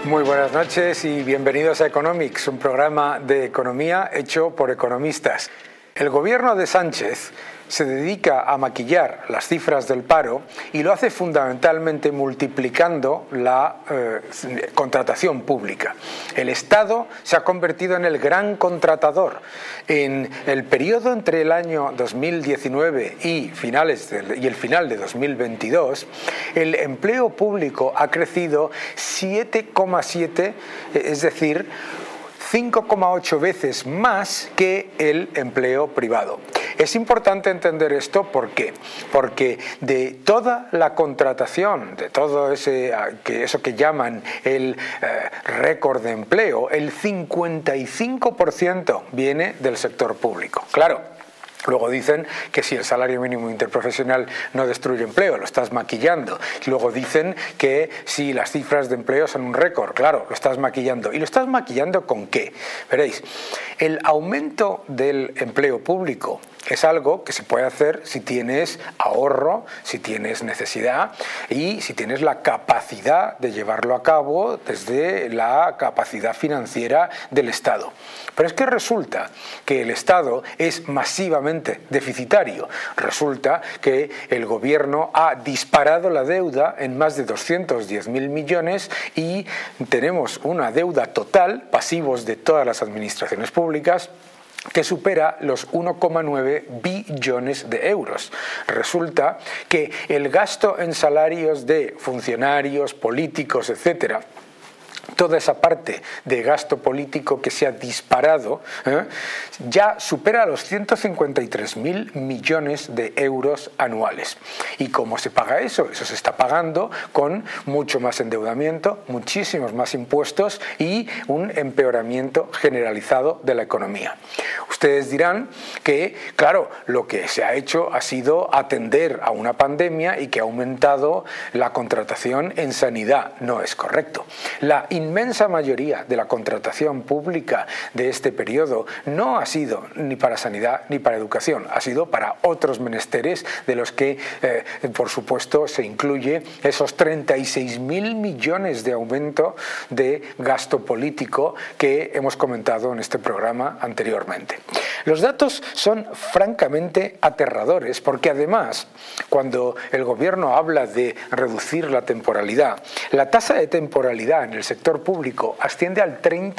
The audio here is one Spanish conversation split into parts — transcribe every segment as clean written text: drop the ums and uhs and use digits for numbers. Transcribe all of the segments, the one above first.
Muy buenas noches y bienvenidos a Economics, un programa de economía hecho por economistas. El gobierno de Sánchez se dedica a maquillar las cifras del paro y lo hace fundamentalmente multiplicando la contratación pública. El Estado se ha convertido en el gran contratador. En el periodo entre el año 2019 y el final de 2022, el empleo público ha crecido 7,7, es decir, 5,8 veces más que el empleo privado. Es importante entender esto, ¿por qué? Porque de toda la contratación, de todo eso que llaman el récord de empleo, el 55% viene del sector público. Claro. Luego dicen que si el salario mínimo interprofesional no destruye empleo, lo estás maquillando. Luego dicen que si las cifras de empleo son un récord, claro, lo estás maquillando. ¿Y lo estás maquillando con qué? Veréis, el aumento del empleo público es algo que se puede hacer si tienes ahorro, si tienes necesidad y si tienes la capacidad de llevarlo a cabo desde la capacidad financiera del Estado. Pero es que resulta que el Estado es masivamente deficitario. Resulta que el gobierno ha disparado la deuda en más de 210.000 millones y tenemos una deuda total, pasivos de todas las administraciones públicas, que supera los 1,9 billones de euros. Resulta que el gasto en salarios de funcionarios, políticos, etcétera, toda esa parte de gasto político que se ha disparado, ya supera los 153.000 millones de euros anuales. ¿Y cómo se paga eso? Eso se está pagando con mucho más endeudamiento, muchísimos más impuestos y un empeoramiento generalizado de la economía. Ustedes dirán que, claro, lo que se ha hecho ha sido atender a una pandemia y que ha aumentado la contratación en sanidad. No es correcto. La inmensa mayoría de la contratación pública de este periodo no ha sido ni para sanidad ni para educación, ha sido para otros menesteres de los que, por supuesto, se incluye esos 36.000 millones de aumento de gasto político que hemos comentado en este programa anteriormente. Los datos son francamente aterradores porque además, cuando el gobierno habla de reducir la temporalidad, la tasa de temporalidad en el sector público asciende al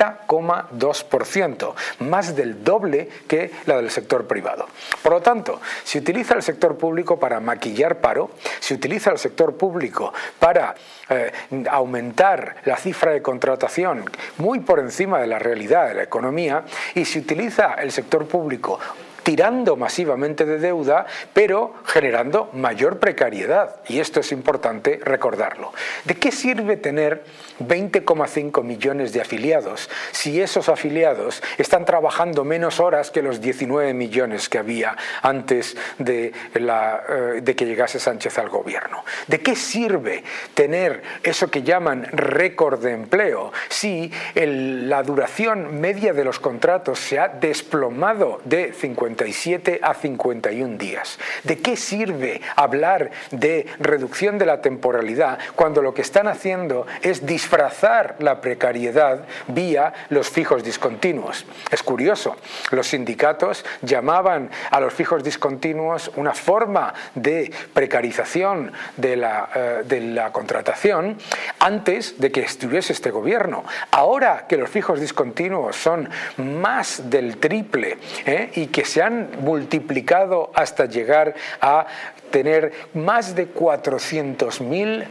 30,2%, más del doble que la del sector privado. Por lo tanto, si utiliza el sector público para maquillar paro, si utiliza el sector público para aumentar la cifra de contratación muy por encima de la realidad de la economía, y si utiliza el sector público tirando masivamente de deuda, pero generando mayor precariedad. Y esto es importante recordarlo. ¿De qué sirve tener 20,5 millones de afiliados si esos afiliados están trabajando menos horas que los 19 millones que había antes de que llegase Sánchez al gobierno? ¿De qué sirve tener eso que llaman récord de empleo si la duración media de los contratos se ha desplomado de 57 a 51 días. ¿De qué sirve hablar de reducción de la temporalidad cuando lo que están haciendo es disfrazar la precariedad vía los fijos discontinuos? Es curioso, los sindicatos llamaban a los fijos discontinuos una forma de precarización de la contratación antes de que estuviese este gobierno. Ahora que los fijos discontinuos son más del triple y que se han multiplicado hasta llegar a tener más de 400.000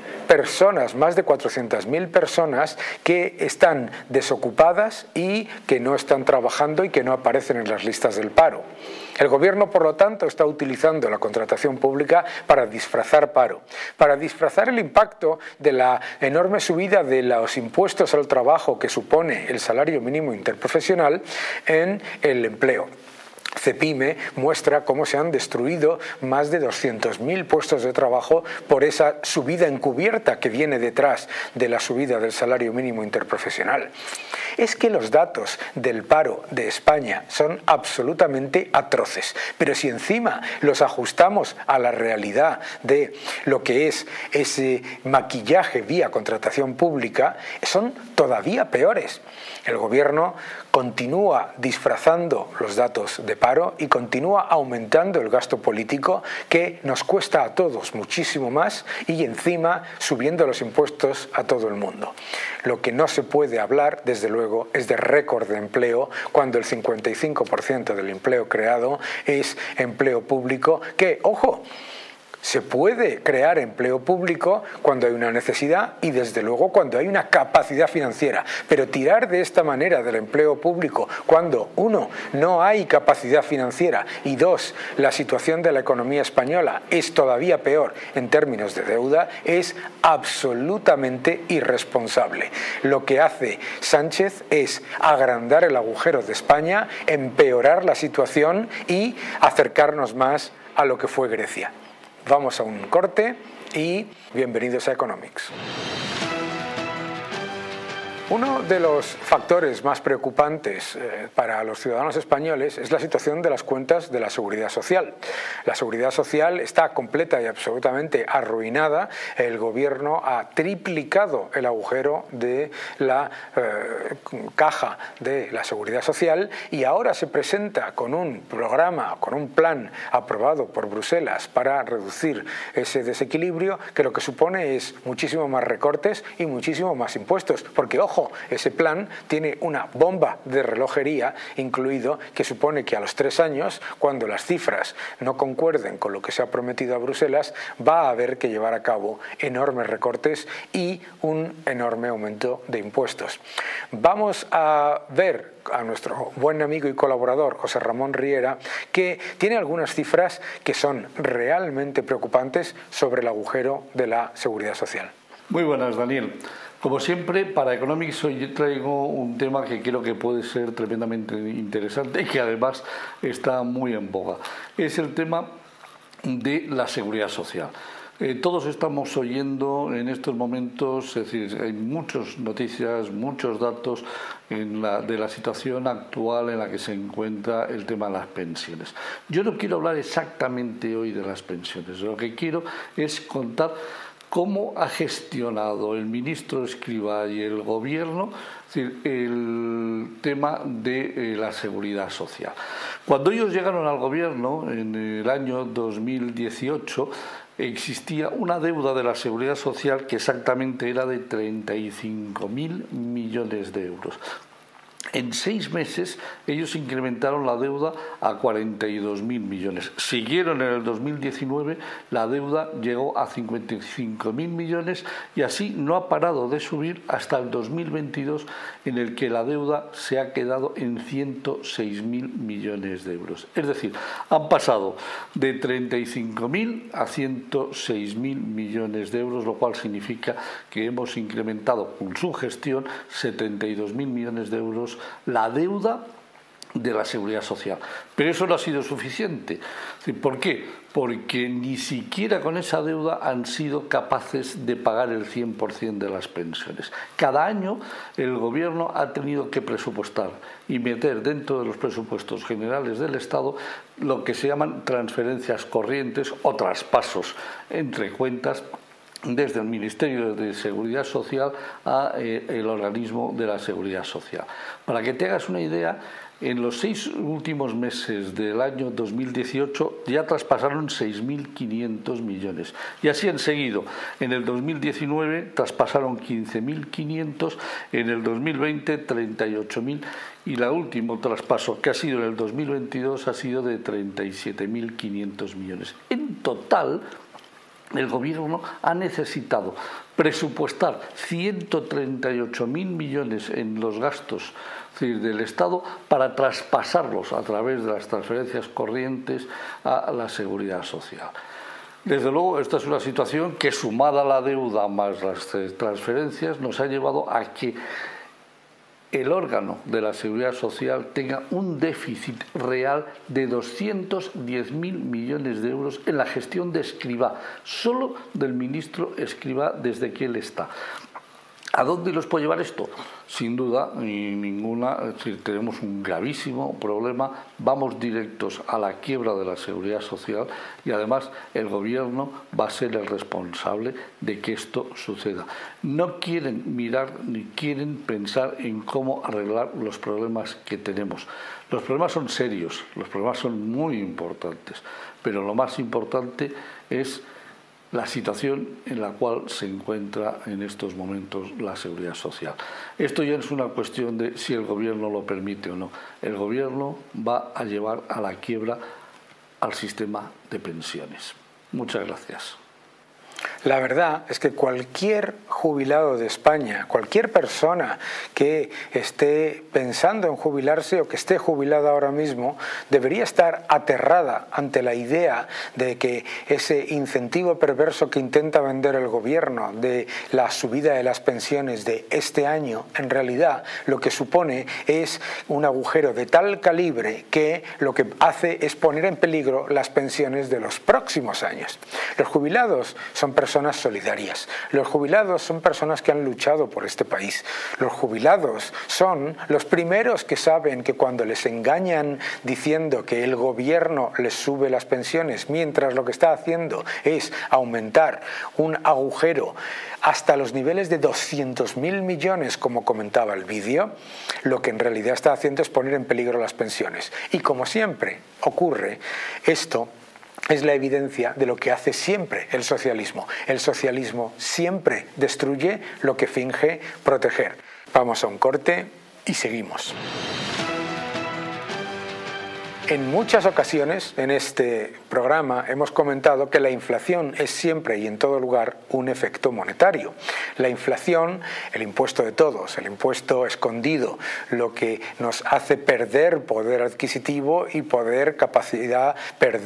personas que están desocupadas y que no están trabajando y que no aparecen en las listas del paro. El gobierno, por lo tanto, está utilizando la contratación pública para disfrazar paro, para disfrazar el impacto de la enorme subida de los impuestos al trabajo que supone el salario mínimo interprofesional en el empleo. CEPIME muestra cómo se han destruido más de 200.000 puestos de trabajo por esa subida encubierta que viene detrás de la subida del salario mínimo interprofesional. Es que los datos del paro de España son absolutamente atroces, pero si encima los ajustamos a la realidad de lo que es ese maquillaje vía contratación pública, son todavía peores. El gobierno continúa disfrazando los datos de paro y continúa aumentando el gasto político, que nos cuesta a todos muchísimo más, y encima subiendo los impuestos a todo el mundo. Lo que no se puede hablar, desde luego, es de récord de empleo, cuando el 55% del empleo creado es empleo público, que, ojo, se puede crear empleo público cuando hay una necesidad y desde luego cuando hay una capacidad financiera, pero tirar de esta manera del empleo público cuando, uno, no hay capacidad financiera y dos, la situación de la economía española es todavía peor en términos de deuda, es absolutamente irresponsable. Lo que hace Sánchez es agrandar el agujero de España, empeorar la situación y acercarnos más a lo que fue Grecia. Vamos a un corte y bienvenidos a Economics. Uno de los factores más preocupantes para los ciudadanos españoles es la situación de las cuentas de la Seguridad Social. La Seguridad Social está completa y absolutamente arruinada. El gobierno ha triplicado el agujero de la caja de la Seguridad Social y ahora se presenta con un programa, con un plan aprobado por Bruselas para reducir ese desequilibrio, que lo que supone es muchísimo más recortes y muchísimo más impuestos. Porque, ojo, ese plan tiene una bomba de relojería incluido, que supone que a los 3 años, cuando las cifras no concuerden con lo que se ha prometido a Bruselas, va a haber que llevar a cabo enormes recortes y un enorme aumento de impuestos. Vamos a ver a nuestro buen amigo y colaborador José Ramón Riera, que tiene algunas cifras que son realmente preocupantes sobre el agujero de la Seguridad Social. Muy buenas, Daniel. Como siempre, para Economics hoy traigo un tema que creo que puede ser tremendamente interesante y que además está muy en boga. Es el tema de la seguridad social. Todos estamos oyendo en estos momentos, es decir, hay muchas noticias, muchos datos de la situación actual en la que se encuentra el tema de las pensiones. Yo no quiero hablar exactamente hoy de las pensiones, lo que quiero es contar cómo ha gestionado el ministro Escrivá y el gobierno, es decir, el tema de la seguridad social. Cuando ellos llegaron al gobierno en el año 2018, existía una deuda de la seguridad social que exactamente era de 35.000 millones de euros. En 6 meses ellos incrementaron la deuda a 42.000 millones. Siguieron en el 2019, la deuda llegó a 55.000 millones y así no ha parado de subir hasta el 2022, en el que la deuda se ha quedado en 106.000 millones de euros. Es decir, han pasado de 35.000 a 106.000 millones de euros, lo cual significa que hemos incrementado con su gestión 72.000 millones de euros la deuda de la seguridad social. Pero eso no ha sido suficiente. ¿Por qué? Porque ni siquiera con esa deuda han sido capaces de pagar el 100% de las pensiones. Cada año el gobierno ha tenido que presupuestar y meter dentro de los presupuestos generales del Estado lo que se llaman transferencias corrientes o traspasos entre cuentas desde el Ministerio de Seguridad Social a el organismo de la Seguridad Social. Para que te hagas una idea, en los 6 últimos meses del año 2018 ya traspasaron 6.500 millones. Y así han seguido. En el 2019 traspasaron 15.500, en el 2020 38.000 y el último traspaso que ha sido en el 2022 ha sido de 37.500 millones. En total, el gobierno ha necesitado presupuestar 138.000 millones en los gastos del Estado para traspasarlos a través de las transferencias corrientes a la seguridad social. Desde luego, esta es una situación que, sumada a la deuda más las transferencias, nos ha llevado a que el órgano de la Seguridad Social tenga un déficit real de 210.000 millones de euros en la gestión de Escrivá, solo del ministro Escrivá desde que él está. ¿A dónde nos puede llevar esto? Sin duda, ninguna, si tenemos un gravísimo problema, vamos directos a la quiebra de la Seguridad Social y además el Gobierno va a ser el responsable de que esto suceda. No quieren mirar ni quieren pensar en cómo arreglar los problemas que tenemos. Los problemas son serios, los problemas son muy importantes, pero lo más importante es la situación en la cual se encuentra en estos momentos la Seguridad Social. Esto ya es una cuestión de si el Gobierno lo permite o no. El Gobierno va a llevar a la quiebra al sistema de pensiones. Muchas gracias. La verdad es que cualquier jubilado de España, cualquier persona que esté pensando en jubilarse o que esté jubilada ahora mismo, debería estar aterrada ante la idea de que ese incentivo perverso que intenta vender el gobierno de la subida de las pensiones de este año, en realidad lo que supone es un agujero de tal calibre que lo que hace es poner en peligro las pensiones de los próximos años. Los jubilados son personas solidarias. Los jubilados son personas que han luchado por este país. Los jubilados son los primeros que saben que cuando les engañan diciendo que el gobierno les sube las pensiones mientras lo que está haciendo es aumentar un agujero hasta los niveles de 200.000 millones, como comentaba el vídeo, lo que en realidad está haciendo es poner en peligro las pensiones. Y como siempre ocurre, esto es la evidencia de lo que hace siempre el socialismo. El socialismo siempre destruye lo que finge proteger. Vamos a un corte y seguimos. En muchas ocasiones en este programa hemos comentado que la inflación es siempre y en todo lugar un efecto monetario. La inflación, el impuesto de todos, el impuesto escondido, lo que nos hace perder poder adquisitivo y perder capacidad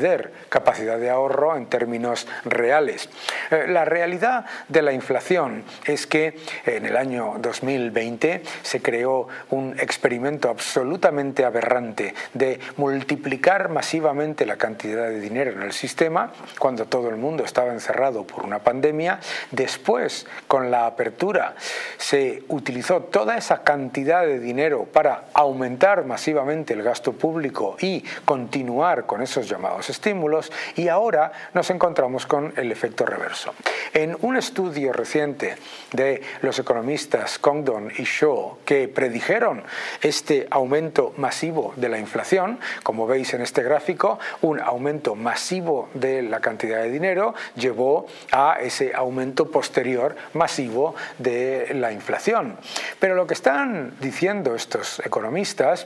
de ahorro en términos reales. La realidad de la inflación es que en el año 2020 se creó un experimento absolutamente aberrante de multiplicar masivamente la cantidad de dinero en el sistema cuando todo el mundo estaba encerrado por una pandemia. Después, con la apertura, se utilizó toda esa cantidad de dinero para aumentar masivamente el gasto público y continuar con esos llamados estímulos, y ahora nos encontramos con el efecto reverso. En un estudio reciente de los economistas Congdon y Shaw, que predijeron este aumento masivo de la inflación, como veis en este gráfico, un aumento masivo de la cantidad de dinero llevó a ese aumento posterior masivo de la inflación. Pero lo que están diciendo estos economistas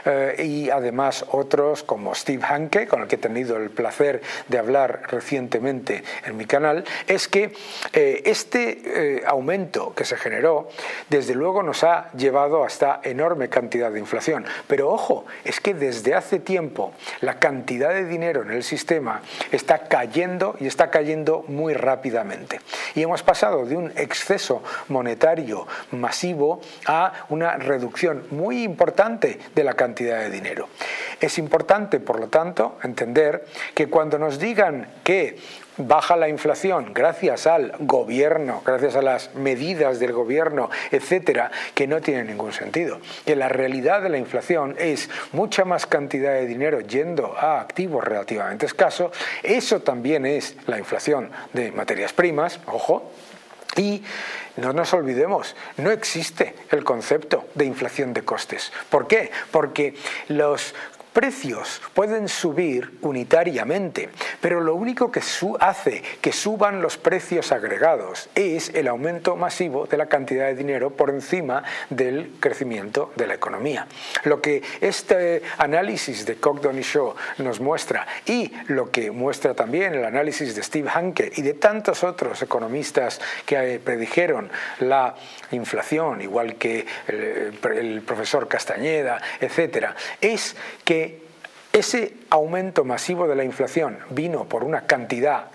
y además otros como Steve Hanke, con el que he tenido el placer de hablar recientemente en mi canal, es que este aumento que se generó desde luego nos ha llevado a esta enorme cantidad de inflación. Pero ojo, es que desde hace tiempo la cantidad de dinero en el sistema está cayendo y está cayendo muy rápidamente. Y hemos pasado de un exceso monetario masivo a una reducción muy importante de la cantidad de dinero. Es importante, por lo tanto, entender que cuando nos digan que baja la inflación gracias al gobierno, gracias a las medidas del gobierno, etcétera, que no tiene ningún sentido. Que la realidad de la inflación es mucha más cantidad de dinero yendo a activos relativamente escasos. Eso también es la inflación de materias primas, ojo. Y no nos olvidemos, no existe el concepto de inflación de costes. ¿Por qué? Porque los precios pueden subir unitariamente, pero lo único que hace que suban los precios agregados es el aumento masivo de la cantidad de dinero por encima del crecimiento de la economía. Lo que este análisis de Congdon y Shaw nos muestra, y lo que muestra también el análisis de Steve Hanke y de tantos otros economistas que predijeron la inflación, igual que el profesor Castañeda, etcétera, es que ese aumento masivo de la inflación vino por una cantidad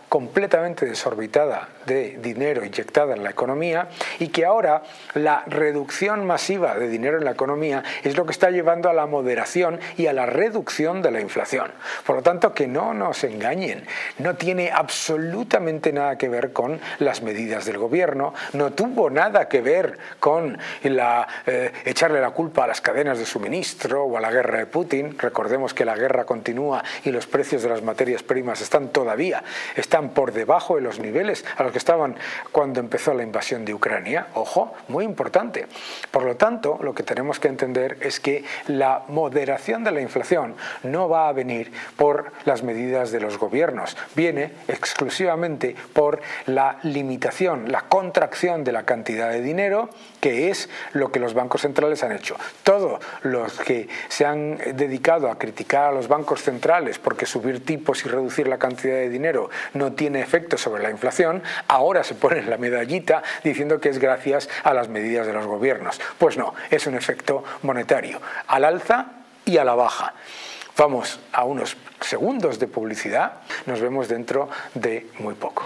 completamente desorbitada de dinero inyectada en la economía y que ahora la reducción masiva de dinero en la economía es lo que está llevando a la moderación y a la reducción de la inflación. Por lo tanto, que no nos engañen, no tiene absolutamente nada que ver con las medidas del gobierno, no tuvo nada que ver con echarle la culpa a las cadenas de suministro o a la guerra de Putin. Recordemos que la guerra continúa y los precios de las materias primas están por debajo de los niveles a los que estaban cuando empezó la invasión de Ucrania. Ojo, muy importante. Por lo tanto, lo que tenemos que entender es que la moderación de la inflación no va a venir por las medidas de los gobiernos, viene exclusivamente por la limitación, la contracción de la cantidad de dinero, que es lo que los bancos centrales han hecho. Todos los que se han dedicado a criticar a los bancos centrales porque subir tipos y reducir la cantidad de dinero no tiene efecto sobre la inflación, ahora se ponen la medallita diciendo que es gracias a las medidas de los gobiernos. Pues no, es un efecto monetario, al alza y a la baja. Vamos a unos segundos de publicidad, nos vemos dentro de muy poco.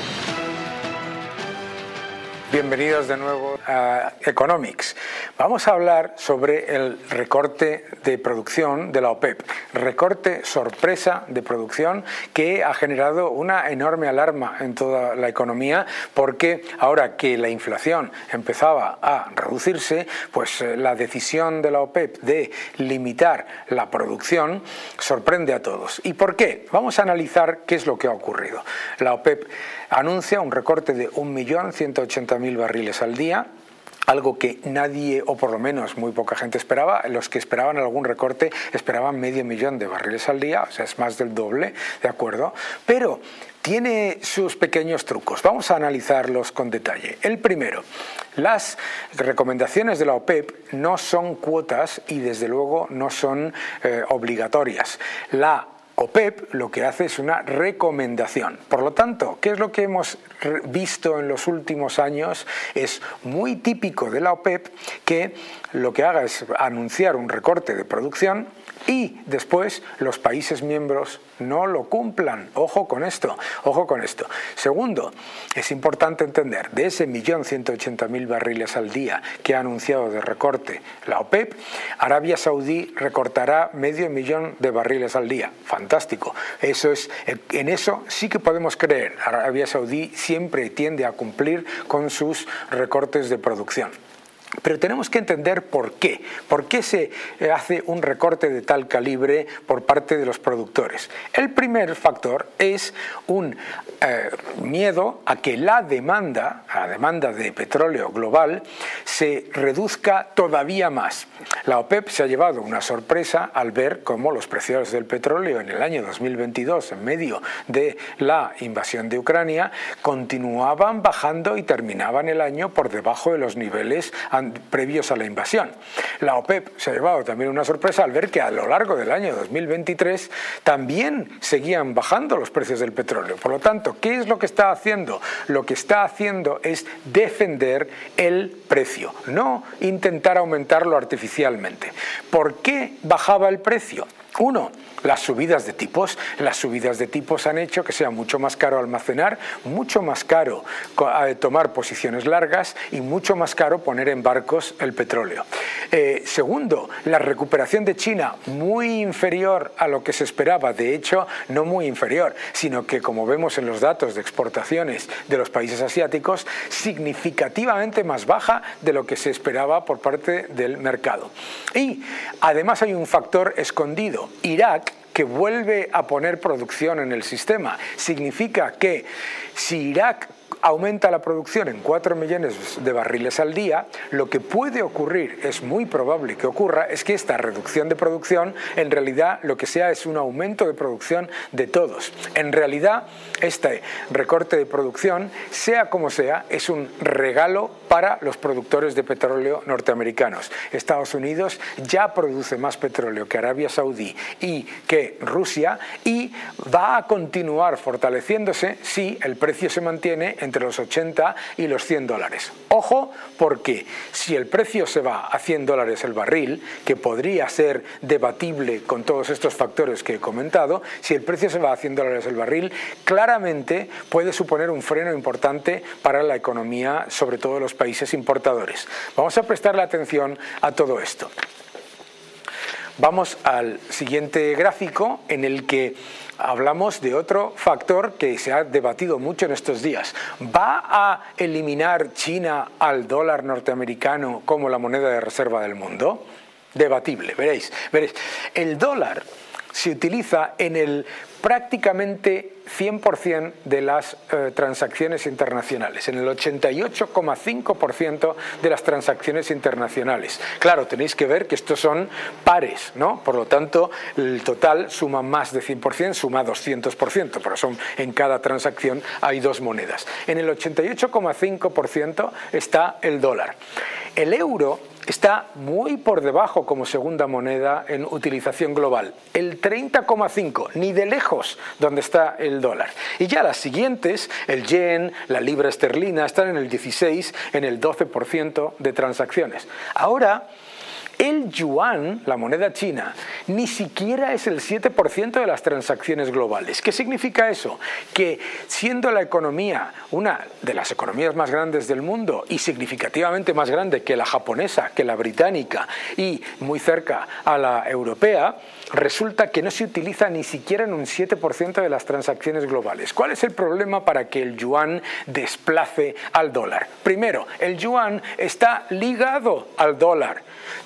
Bienvenidos de nuevo a Economics. Vamos a hablar sobre el recorte de producción de la OPEP. Recorte sorpresa de producción que ha generado una enorme alarma en toda la economía, porque ahora que la inflación empezaba a reducirse, pues la decisión de la OPEP de limitar la producción sorprende a todos. ¿Y por qué? Vamos a analizar qué es lo que ha ocurrido. La OPEP anuncia un recorte de 1.180.000 barriles al día, algo que nadie, o por lo menos muy poca gente esperaba. Los que esperaban algún recorte esperaban 500.000 de barriles al día, o sea, es más del doble, ¿de acuerdo? Pero tiene sus pequeños trucos. Vamos a analizarlos con detalle. El primero, las recomendaciones de la OPEP no son cuotas y desde luego no son obligatorias. La OPEP lo que hace es una recomendación. Por lo tanto, ¿qué es lo que hemos visto en los últimos años? Es muy típico de la OPEP que lo que haga es anunciar un recorte de producción y después los países miembros no lo cumplan. Ojo con esto, ojo con esto. Segundo, es importante entender, de ese 1.180.000 barriles al día que ha anunciado de recorte la OPEP, Arabia Saudí recortará 500.000 de barriles al día. Fantástico. En eso sí que podemos creer. Arabia Saudí siempre tiende a cumplir con sus recortes de producción. Pero tenemos que entender por qué. ¿Por qué se hace un recorte de tal calibre por parte de los productores? El primer factor es un miedo a que la demanda de petróleo global se reduzca todavía más. La OPEP se ha llevado una sorpresa al ver cómo los precios del petróleo en el año 2022, en medio de la invasión de Ucrania, continuaban bajando y terminaban el año por debajo de los niveles previos a la invasión. La OPEP se ha llevado también una sorpresa al ver que a lo largo del año 2023 también seguían bajando los precios del petróleo. Por lo tanto, ¿qué es lo que está haciendo? Lo que está haciendo es defender el precio, no intentar aumentarlo artificialmente. ¿Por qué bajaba el precio? Uno, las subidas de tipos. Las subidas de tipos han hecho que sea mucho más caro almacenar, mucho más caro tomar posiciones largas y mucho más caro poner en barcos el petróleo. Segundo, la recuperación de China muy inferior a lo que se esperaba. De hecho, no muy inferior, sino que, como vemos en los datos de exportaciones de los países asiáticos, significativamente más baja de lo que se esperaba por parte del mercado. Y además hay un factor escondido. Irak, que vuelve a poner producción en el sistema. Significa que si Irak aumenta la producción en 4 millones de barriles al día, lo que puede ocurrir, es muy probable que ocurra, es que esta reducción de producción en realidad lo que sea es un aumento de producción de todos. En realidad, este recorte de producción, sea como sea, es un regalo para los productores de petróleo norteamericanos. Estados Unidos ya produce más petróleo que Arabia Saudí y que Rusia, y va a continuar fortaleciéndose si el precio se mantiene entre los 80 y los 100 dólares. Ojo, porque si el precio se va a 100 dólares el barril, que podría ser debatible con todos estos factores que he comentado, si el precio se va a 100 dólares el barril, claramente puede suponer un freno importante para la economía, sobre todo de los países importadores. Vamos a prestarle atención a todo esto. Vamos al siguiente gráfico, en el que hablamos de otro factor que se ha debatido mucho en estos días. ¿Va a eliminar China al dólar norteamericano como la moneda de reserva del mundo? Debatible, veréis. El dólar se utiliza en el prácticamente 100% de las transacciones internacionales, en el 88,5% de las transacciones internacionales. Claro, tenéis que ver que estos son pares, ¿no? Por lo tanto, el total suma más de 100%, suma 200%, pero son, en cada transacción hay dos monedas. En el 88,5% está el dólar. El euro está muy por debajo como segunda moneda en utilización global, el 30,5%, ni de lejos donde está el dólar. Y ya las siguientes, el yen, la libra esterlina, están en el 16%, en el 12% de transacciones. Ahora, el yuan, la moneda china, ni siquiera es el 7% de las transacciones globales. ¿Qué significa eso? Que siendo la economía una de las economías más grandes del mundo y significativamente más grande que la japonesa, que la británica y muy cerca a la europea, resulta que no se utiliza ni siquiera en un 7% de las transacciones globales. ¿Cuál es el problema para que el yuan desplace al dólar? Primero, el yuan está ligado al dólar.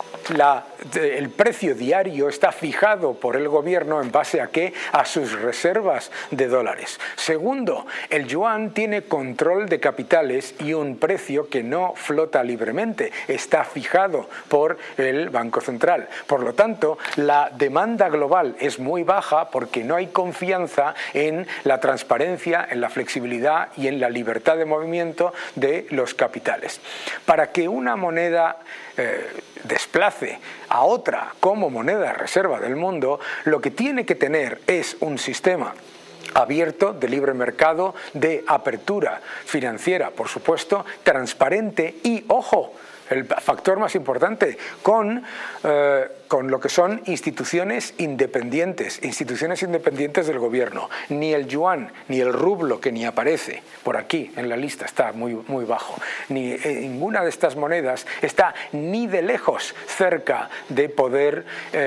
El precio diario está fijado por el gobierno en base a ¿qué? A sus reservas de dólares. Segundo, el yuan tiene control de capitales y un precio que no flota libremente, está fijado por el Banco Central. Por lo tanto, la demanda global es muy baja porque no hay confianza en la transparencia, en la flexibilidad y en la libertad de movimiento de los capitales. Para que una moneda desplace a otra como moneda de reserva del mundo, lo que tiene que tener es un sistema abierto, de libre mercado, de apertura financiera, por supuesto, transparente y, ojo, el factor más importante, con lo que son instituciones independientes del gobierno. Ni el yuan, ni el rublo, que ni aparece por aquí en la lista, está muy bajo, ni ninguna de estas monedas está ni de lejos cerca de poder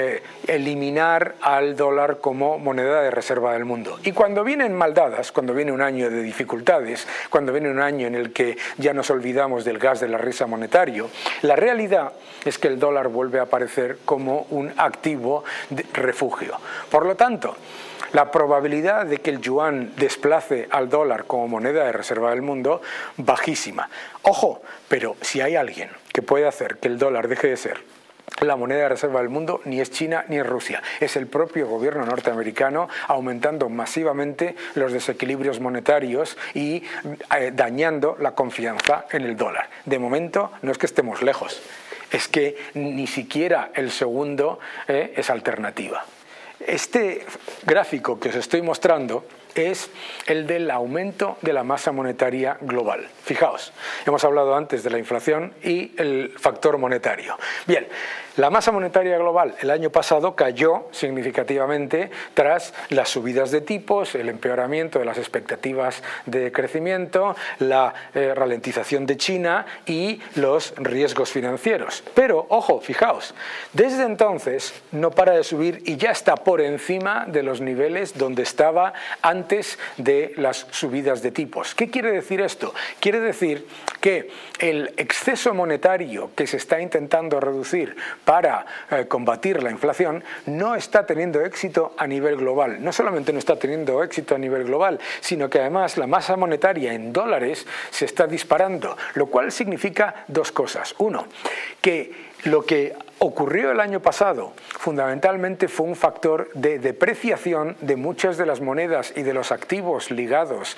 eliminar al dólar como moneda de reserva del mundo. Y cuando vienen maldadas, cuando viene un año de dificultades, cuando viene un año en el que ya nos olvidamos del gas de la risa monetario, la realidad es que el dólar vuelve a aparecer como un activo de refugio. Por lo tanto, la probabilidad de que el yuan desplace al dólar como moneda de reserva del mundo, bajísima. Ojo, pero si hay alguien que puede hacer que el dólar deje de ser la moneda de reserva del mundo, ni es China ni es Rusia, es el propio gobierno norteamericano, aumentando masivamente los desequilibrios monetarios y dañando la confianza en el dólar. De momento no es que estemos lejos, es que ni siquiera el segundo es alternativa. Este gráfico que os estoy mostrando es el del aumento de la masa monetaria global. Fijaos, hemos hablado antes de la inflación y el factor monetario. Bien, la masa monetaria global el año pasado cayó significativamente tras las subidas de tipos, el empeoramiento de las expectativas de crecimiento, la ralentización de China y los riesgos financieros. Pero, ojo, fijaos, desde entonces no para de subir y ya está por encima de los niveles donde estaba antes de las subidas de tipos. ¿Qué quiere decir esto? Quiere decir que el exceso monetario que se está intentando reducir para combatir la inflación no está teniendo éxito a nivel global. No solamente no está teniendo éxito a nivel global, sino que además la masa monetaria en dólares se está disparando, lo cual significa dos cosas. Uno, que lo que ocurrió el año pasado fundamentalmente fue un factor de depreciación de muchas de las monedas y de los activos ligados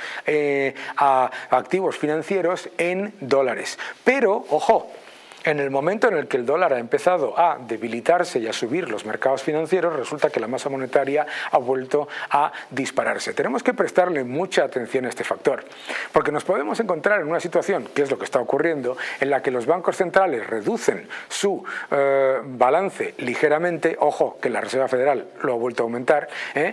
a activos financieros en dólares. Pero, ojo, en el momento en el que el dólar ha empezado a debilitarse y a subir los mercados financieros, resulta que la masa monetaria ha vuelto a dispararse. Tenemos que prestarle mucha atención a este factor, porque nos podemos encontrar en una situación, que es lo que está ocurriendo, en la que los bancos centrales reducen su balance ligeramente, ojo, que la Reserva Federal lo ha vuelto a aumentar,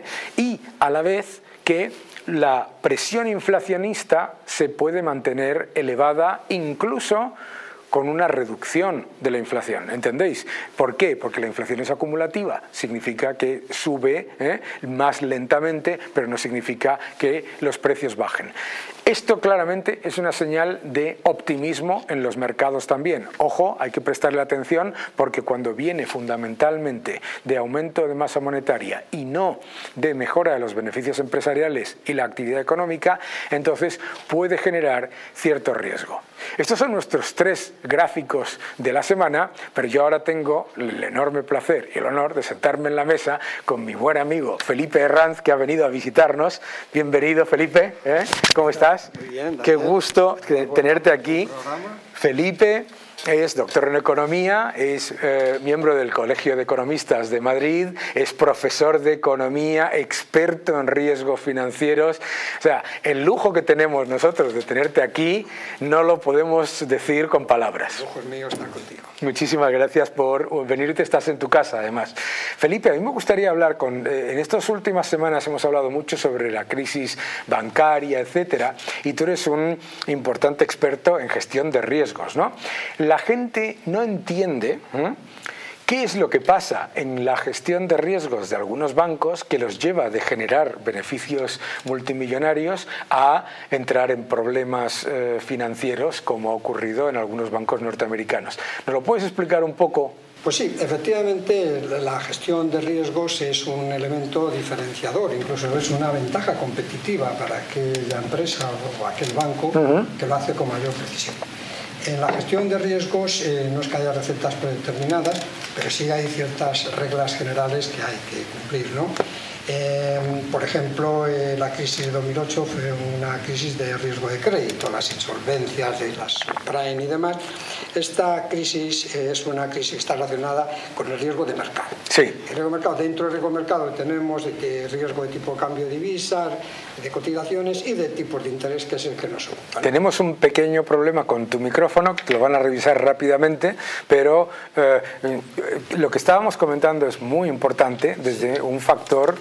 y a la vez que la presión inflacionista se puede mantener elevada, incluso con una reducción de la inflación, ¿entendéis? ¿Por qué? Porque la inflación es acumulativa, significa que sube más lentamente, pero no significa que los precios bajen. Esto claramente es una señal de optimismo en los mercados también. Ojo, hay que prestarle atención porque cuando viene fundamentalmente de aumento de masa monetaria y no de mejora de los beneficios empresariales y la actividad económica, entonces puede generar cierto riesgo. Estos son nuestros 3 gráficos de la semana, pero yo ahora tengo el enorme placer y el honor de sentarme en la mesa con mi buen amigo Felipe Herranz, que ha venido a visitarnos. Bienvenido, Felipe. ¿Cómo estás? Muy bien, qué gusto tenerte aquí. Felipe es doctor en Economía, es miembro del Colegio de Economistas de Madrid, es profesor de Economía, experto en riesgos financieros. O sea, el lujo que tenemos nosotros de tenerte aquí no lo podemos decir con palabras. El lujo es mío estar contigo. Muchísimas gracias por venirte, estás en tu casa además. Felipe, a mí me gustaría hablar en estas últimas semanas hemos hablado mucho sobre la crisis bancaria, etcétera, y tú eres un importante experto en gestión de riesgos, ¿no? La gente no entiende qué es lo que pasa en la gestión de riesgos de algunos bancos que los lleva de generar beneficios multimillonarios a entrar en problemas financieros, como ha ocurrido en algunos bancos norteamericanos. ¿Nos lo puedes explicar un poco? Pues sí, efectivamente la gestión de riesgos es un elemento diferenciador, incluso es una ventaja competitiva para aquella empresa o aquel banco que lo hace con mayor precisión. En la gestión de riesgos no es que haya recetas predeterminadas, pero sí hay ciertas reglas generales que hay que cumplir, ¿no? Por ejemplo, la crisis de 2008 fue una crisis de riesgo de crédito, las insolvencias de las subprime y demás. Esta crisis es una crisis que está relacionada con el riesgo de mercado. Sí. El riesgo de mercado, dentro del riesgo de mercado tenemos riesgo de tipo de cambio de divisas, de cotizaciones y de tipos de interés, que es el que nos ocupa. Tenemos un pequeño problema con tu micrófono, que lo van a revisar rápidamente, pero lo que estábamos comentando es muy importante desde un factor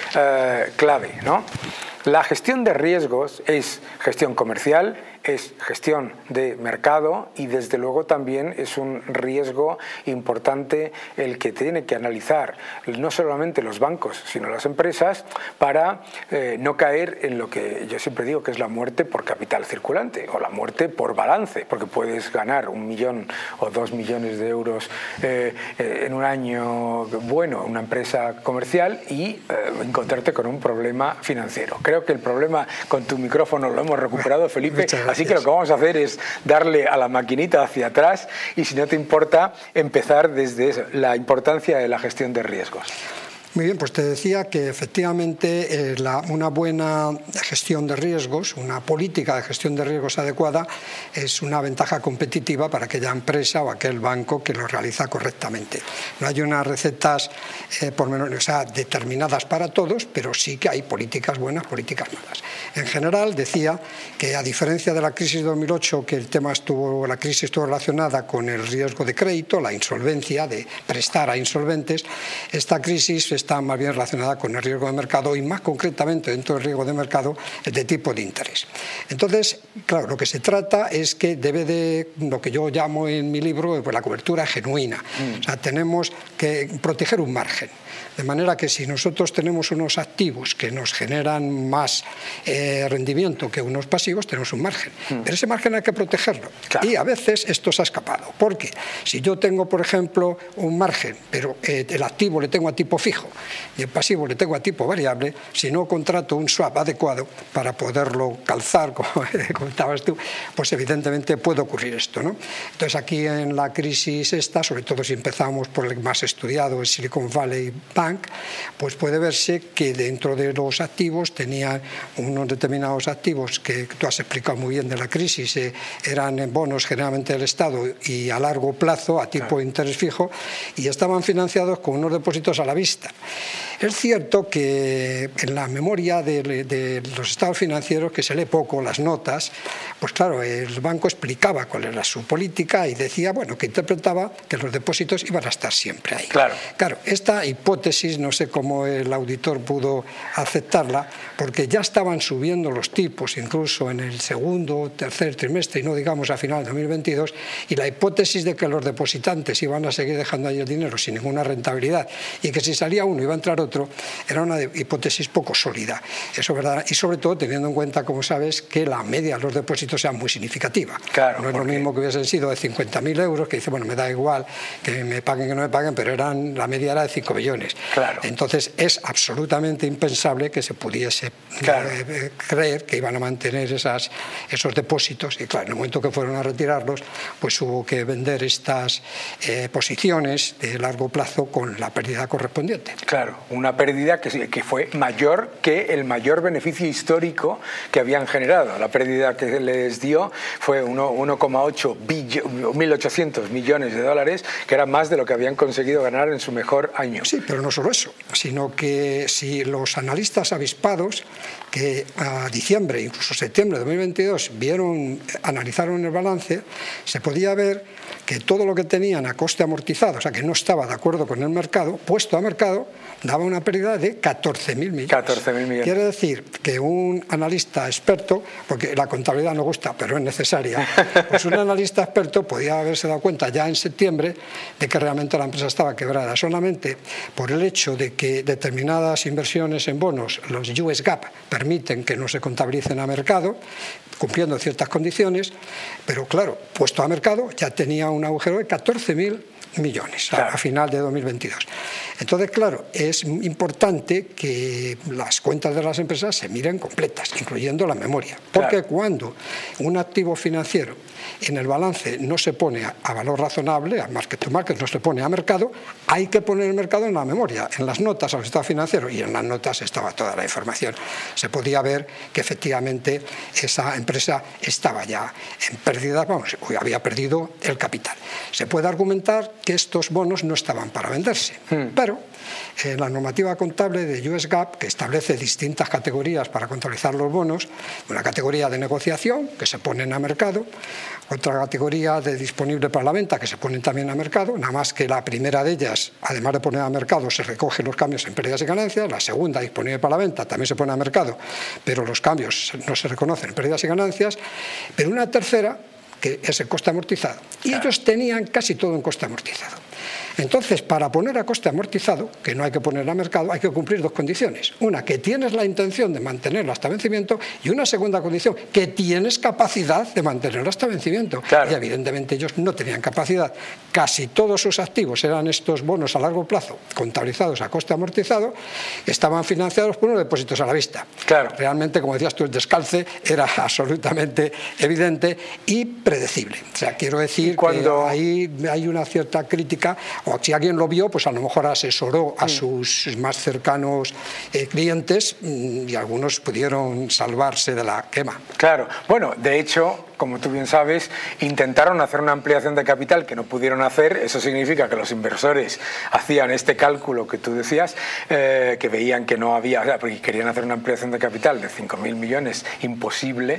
clave, ¿no? La gestión de riesgos es gestión comercial, es gestión de mercado y desde luego también es un riesgo importante el que tiene que analizar no solamente los bancos sino las empresas para no caer en lo que yo siempre digo que es la muerte por capital circulante o la muerte por balance, porque puedes ganar 1 millón o 2 millones de euros en un año bueno, una empresa comercial y encontrarte con un problema financiero. Creo que el problema con tu micrófono lo hemos recuperado, Felipe. Así que lo que vamos a hacer es darle a la maquinita hacia atrás y, si no te importa, empezar desde eso, la importancia de la gestión de riesgos. Muy bien, pues te decía que efectivamente una buena gestión de riesgos, una política de gestión de riesgos adecuada es una ventaja competitiva para aquella empresa o aquel banco que lo realiza correctamente. No hay unas recetas determinadas para todos, pero sí que hay políticas buenas, políticas malas. En general, decía que a diferencia de la crisis de 2008, que la crisis estuvo relacionada con el riesgo de crédito, la insolvencia, de prestar a insolventes, esta crisis está más bien relacionada con el riesgo de mercado y más concretamente dentro del riesgo de mercado el de tipo de interés. Entonces, claro, lo que se trata es que debe de, lo que yo llamo en mi libro, pues la cobertura genuina. O sea, tenemos que proteger un margen. De manera que si nosotros tenemos unos activos que nos generan más rendimiento que unos pasivos, tenemos un margen. Pero ese margen hay que protegerlo. Claro. Y a veces esto se ha escapado. Porque si yo tengo, por ejemplo, un margen, pero el activo le tengo a tipo fijo, y el pasivo le tengo a tipo variable, si no contrato un swap adecuado para poderlo calzar, como comentabas tú, pues evidentemente puede ocurrir esto, ¿no? Entonces aquí en la crisis esta, sobre todo si empezamos por el más estudiado, el Silicon Valley Bank, pues puede verse que dentro de los activos tenían unos determinados activos que tú has explicado muy bien de la crisis, eran en bonos generalmente del Estado y a largo plazo, a tipo de interés fijo, y estaban financiados con unos depósitos a la vista. Es cierto que en la memoria de los estados financieros, que se lee poco, las notas, pues claro, el banco explicaba cuál era su política y decía, bueno, que interpretaba que los depósitos iban a estar siempre ahí. Claro, esta hipótesis, no sé cómo el auditor pudo aceptarla, porque ya estaban subiendo los tipos, incluso en el segundo o tercer trimestre, y no digamos a final de 2022, y la hipótesis de que los depositantes iban a seguir dejando ahí el dinero sin ninguna rentabilidad, y que si salía uno iba a entrar otro, era una hipótesis poco sólida. Eso es verdad, y sobre todo teniendo en cuenta, como sabes, que la media de los depósitos sea muy significativa. Claro, no es lo mismo que hubiesen sido de 50.000 euros, que dice, bueno, me da igual que me paguen que no me paguen, pero la media era de 5 millones. Claro. Entonces es absolutamente impensable que se pudiese creer que iban a mantener esos depósitos, y claro, en el momento que fueron a retirarlos, pues hubo que vender estas posiciones de largo plazo con la pérdida correspondiente. Claro, una pérdida que fue mayor que el mayor beneficio histórico que habían generado. La pérdida que les dio fue 1,8 millones de dólares, que era más de lo que habían conseguido ganar en su mejor año. Sí, pero no solo eso, sino que si los analistas avispados que a diciembre, incluso septiembre de 2022, analizaron el balance, se podía ver que todo lo que tenían a coste amortizado, o sea, que no estaba de acuerdo con el mercado, puesto a mercado, daba una pérdida de 14.000 millones. 14.000 millones. Quiere decir que un analista experto, porque la contabilidad no gusta, pero es necesaria, pues un analista experto podía haberse dado cuenta ya en septiembre de que realmente la empresa estaba quebrada, solamente por el hecho de que determinadas inversiones en bonos, los US GAAP, permiten que no se contabilicen a mercado, cumpliendo ciertas condiciones, pero claro, puesto a mercado ya tenía un agujero de 14.000 millones a final de 2022. Entonces, claro, es importante que las cuentas de las empresas se miren completas, incluyendo la memoria, porque cuando un activo financiero en el balance no se pone a valor razonable, a market to market, no se pone a mercado, hay que poner el mercado en la memoria, en las notas al estado financiero, y en las notas estaba toda la información. Se podía ver que efectivamente esa empresa estaba ya en pérdida, había perdido el capital. Se puede argumentar que estos bonos no estaban para venderse, pero la normativa contable de US GAAP, que establece distintas categorías para contabilizar los bonos, una categoría de negociación, que se ponen a mercado, otra categoría de disponible para la venta, que se ponen también a mercado, nada más que la primera de ellas, además de poner a mercado, se recogen los cambios en pérdidas y ganancias, la segunda, disponible para la venta, también se pone a mercado, pero los cambios no se reconocen en pérdidas y ganancias, pero una tercera, que es el coste amortizado, y ellos tenían casi todo en coste amortizado. Entonces, para poner a coste amortizado, que no hay que poner a mercado, hay que cumplir dos condiciones. Una, que tienes la intención de mantenerlo hasta vencimiento, y una segunda condición, que tienes capacidad de mantenerlo hasta vencimiento. Y evidentemente ellos no tenían capacidad. Casi todos sus activos eran estos bonos a largo plazo, contabilizados a coste amortizado, estaban financiados por unos depósitos a la vista. Realmente, como decías tú, el descalce era absolutamente evidente y predecible. O sea, quiero decir que ahí hay una cierta crítica, o si alguien lo vio, pues a lo mejor asesoró a sus más cercanos clientes, y algunos pudieron salvarse de la quema. Claro, bueno, de hecho, como tú bien sabes, intentaron hacer una ampliación de capital que no pudieron hacer. Eso significa que los inversores hacían este cálculo que tú decías, que veían que no había, o sea, porque querían hacer una ampliación de capital de 5.000 millones, imposible,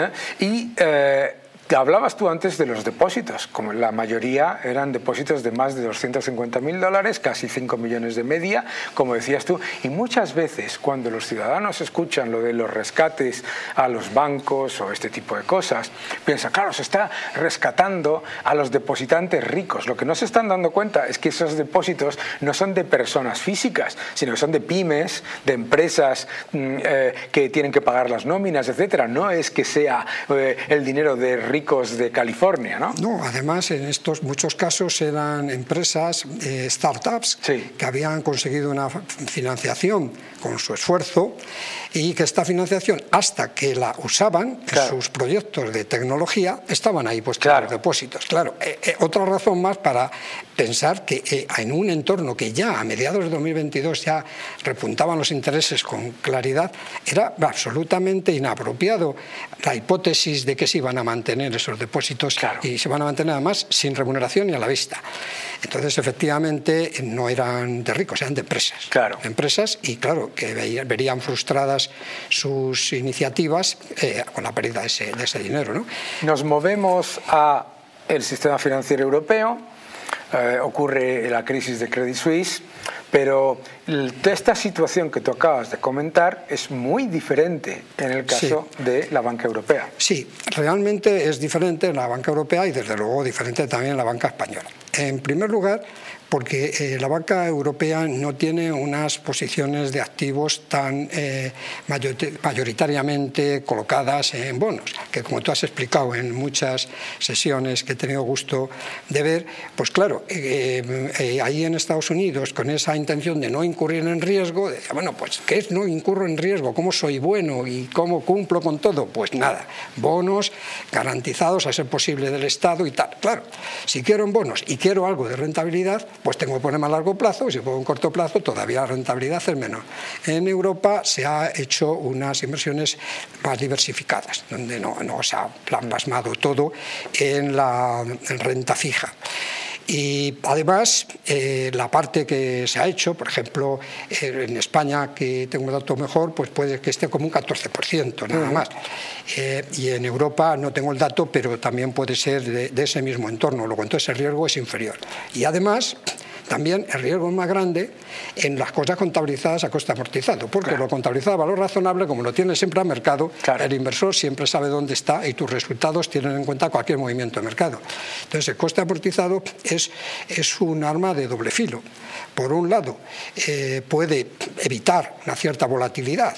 hablabas tú antes de los depósitos, como la mayoría eran depósitos de más de 250.000 dólares, casi 5 millones de media, como decías tú, y muchas veces cuando los ciudadanos escuchan lo de los rescates a los bancos o este tipo de cosas, piensan, claro, se está rescatando a los depositantes ricos. Lo que no se están dando cuenta es que esos depósitos no son de personas físicas, sino que son de pymes, de empresas que tienen que pagar las nóminas, etcétera. No es que sea el dinero de ricos ricos de California, ¿no? No, además en estos muchos casos eran empresas, startups, sí, que habían conseguido una financiación con su esfuerzo y que esta financiación, hasta que la usaban en sus proyectos de tecnología, estaban ahí puestos los depósitos. Claro, otra razón más para pensar que en un entorno que ya a mediados de 2022 ya repuntaban los intereses con claridad, era absolutamente inapropiado la hipótesis de que se iban a mantener esos depósitos y se van a mantener además sin remuneración ni a la vista. Entonces, efectivamente, no eran de ricos, eran de empresas. Empresas y, claro, que verían frustradas sus iniciativas con la pérdida de ese dinero, ¿no? Nos movemos al sistema financiero europeo, ocurre la crisis de Credit Suisse, pero esta situación que tú acabas de comentar es muy diferente en el caso de la banca europea. Sí, realmente es diferente en la banca europea y desde luego diferente también en la banca española. En primer lugar, porque la banca europea no tiene unas posiciones de activos tan mayoritariamente colocadas en bonos, que como tú has explicado en muchas sesiones que he tenido gusto de ver, pues claro, ahí en Estados Unidos, con esa intención de no incurrir en riesgo, decía, bueno, pues ¿qué es no incurro en riesgo? ¿Cómo soy bueno y cómo cumplo con todo? Pues nada, bonos garantizados a ser posible del Estado y tal. Claro, si quiero en bonos y quiero algo de rentabilidad, pues tengo que ponerme a largo plazo, y si pongo en corto plazo todavía la rentabilidad es menor. En Europa se ha hecho unas inversiones más diversificadas, donde no se ha plasmado todo en la renta fija. Y además, la parte que se ha hecho, por ejemplo, en España, que tengo un dato mejor, pues puede que esté como un 14%, nada más. Y en Europa no tengo el dato, pero también puede ser de ese mismo entorno, luego entonces el riesgo es inferior. Y además, también el riesgo es más grande en las cosas contabilizadas a coste amortizado, porque lo contabilizado a valor razonable, como lo tiene siempre a mercado, el inversor siempre sabe dónde está y tus resultados tienen en cuenta cualquier movimiento de mercado. Entonces, el coste amortizado es un arma de doble filo. Por un lado, puede evitar una cierta volatilidad,